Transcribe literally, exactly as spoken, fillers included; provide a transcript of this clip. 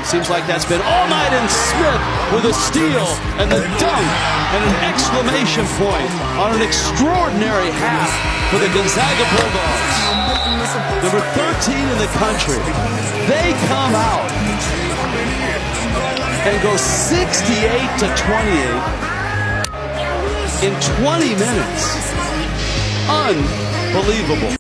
Seems like that's been all night, and Smith with a steal and the dunk and an exclamation point on an extraordinary half for the Gonzaga Bulldogs. Number thirteen in the country. They come out and go sixty-eight to twenty-eight in twenty minutes. Unbelievable.